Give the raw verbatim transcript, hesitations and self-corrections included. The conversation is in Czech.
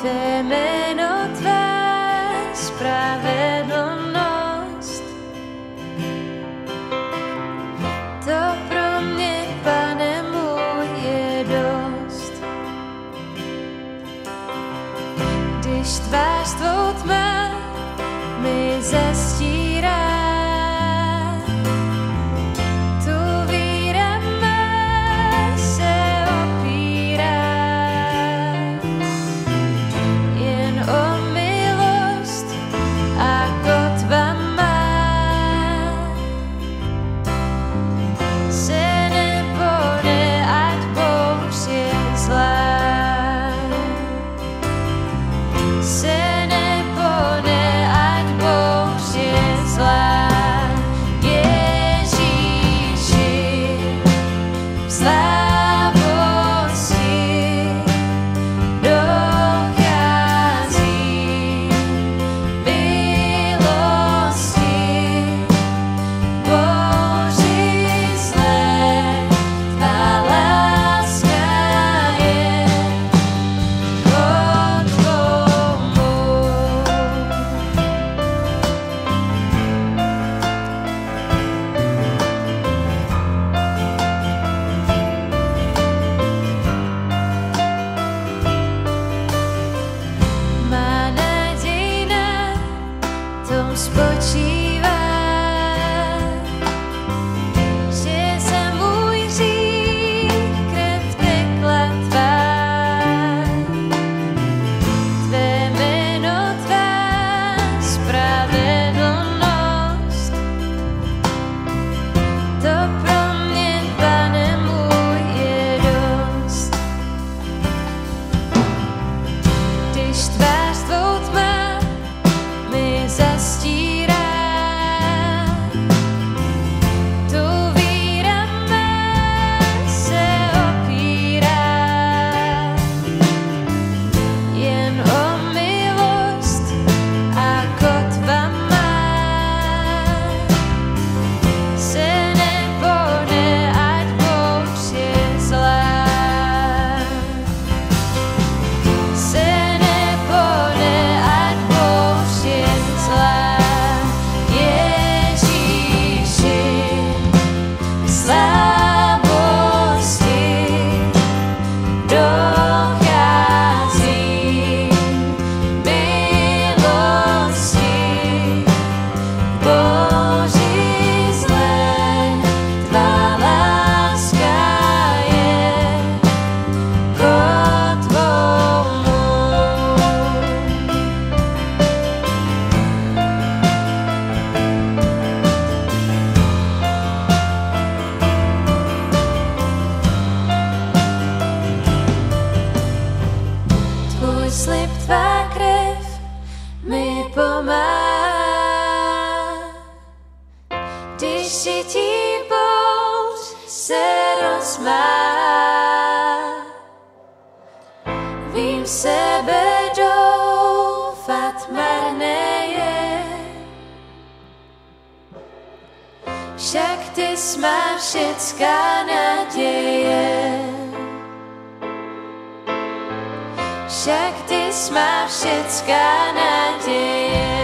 Tvé jméno, tvá spravedlnost, to pro mě, Pane můj, je dost. Když tvář tvou tma mi zastírá, spočívá, že za můj hřích krev tekla tvá. Tvé jméno, tvá spravedlnost, to pro mě, Pane můj, je dost. Když tvář tvou tma mi zastírá, slib, tvá krev mi pomáhá. Když žití bouř se rozmáhá, vím, v sebe doufat marné je, však ty jsi má všecká naděje. Však ty jsi má všecká naděje.